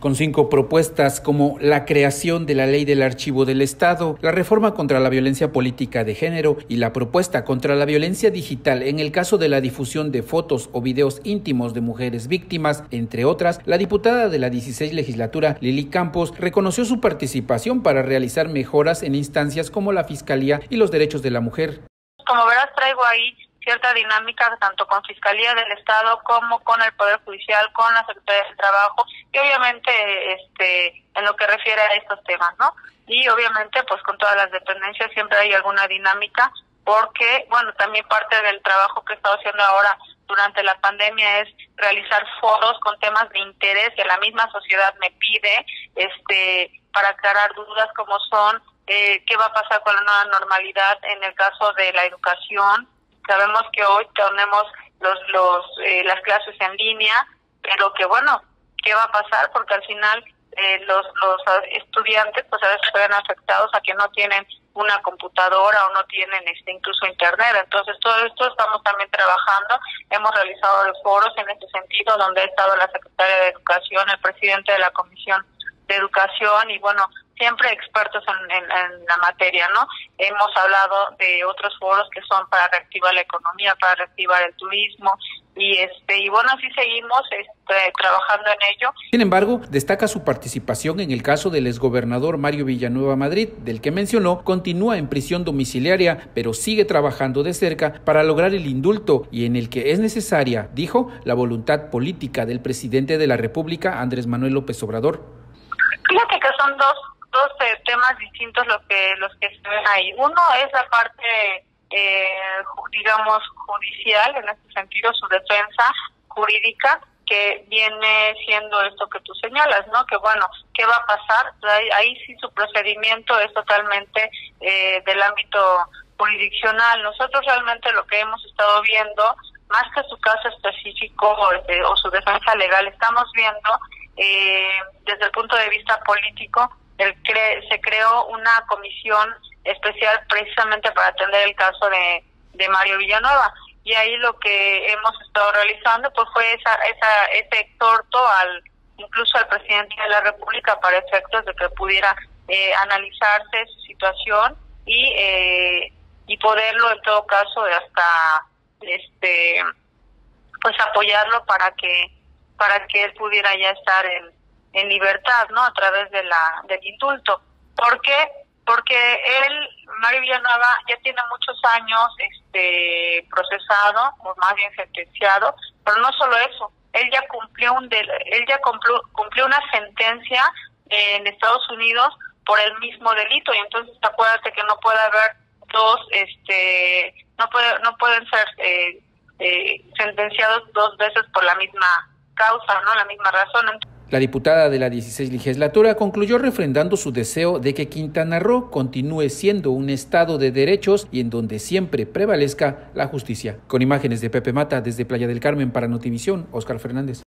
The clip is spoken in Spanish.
con 5 propuestas como la creación de la ley del archivo del Estado, la reforma contra la violencia política de género y la propuesta contra la violencia digital en el caso de la difusión de fotos o videos íntimos de mujeres víctimas, entre otras. La diputada de la 16 legislatura, Lili Campos, reconoció su participación para realizar mejoras en instancias como la Fiscalía y los derechos de la mujer. Como verás, traigo ahí cierta dinámica tanto con Fiscalía del Estado como con el Poder Judicial, con la Secretaría del Trabajo y obviamente en lo que refiere a estos temas, ¿no? Y obviamente pues con todas las dependencias siempre hay alguna dinámica porque, bueno, también parte del trabajo que he estado haciendo ahora durante la pandemia es realizar foros con temas de interés que la misma sociedad me pide, para aclarar dudas como son qué va a pasar con la nueva normalidad en el caso de la educación. Sabemos que hoy tenemos las clases en línea, pero que bueno, ¿qué va a pasar? Porque al final los estudiantes pues a veces se ven afectados a que no tienen una computadora o no tienen incluso internet. Entonces todo esto estamos también trabajando. Hemos realizado foros en este sentido donde ha estado la Secretaria de Educación, el presidente de la Comisión de Educación y bueno, siempre expertos en la materia, ¿no? Hemos hablado de otros foros que son para reactivar la economía, para reactivar el turismo y bueno, así seguimos trabajando en ello. Sin embargo, destaca su participación en el caso del exgobernador Mario Villanueva Madrid, del que mencionó continúa en prisión domiciliaria, pero sigue trabajando de cerca para lograr el indulto y en el que es necesaria, dijo, la voluntad política del presidente de la República, Andrés Manuel López Obrador. Fíjate que son dos temas distintos los que se ven ahí. Uno es la parte, digamos, judicial, en este sentido, su defensa jurídica, que viene siendo esto que tú señalas, ¿no? Que bueno, ¿qué va a pasar? Ahí sí su procedimiento es totalmente del ámbito jurisdiccional. Nosotros realmente lo que hemos estado viendo, más que su caso específico o su defensa legal, estamos viendo desde el punto de vista político, se creó una comisión especial precisamente para atender el caso de Mario Villanueva y ahí lo que hemos estado realizando pues fue ese exhorto incluso al presidente de la República para efectos de que pudiera analizarse su situación y poderlo en todo caso hasta pues apoyarlo para que él pudiera ya estar en libertad, ¿no? A través del indulto. ¿Por qué? Porque Mario Villanueva, ya tiene muchos años procesado, o más bien sentenciado, pero no solo eso, él ya cumplió una sentencia en Estados Unidos por el mismo delito, y entonces acuérdate que no puede haber no pueden ser sentenciados 2 veces por la misma causa, ¿no? La misma razón. La diputada de la 16 legislatura concluyó refrendando su deseo de que Quintana Roo continúe siendo un estado de derechos y en donde siempre prevalezca la justicia. Con imágenes de Pepe Mata desde Playa del Carmen para Notivisión, Óscar Fernández.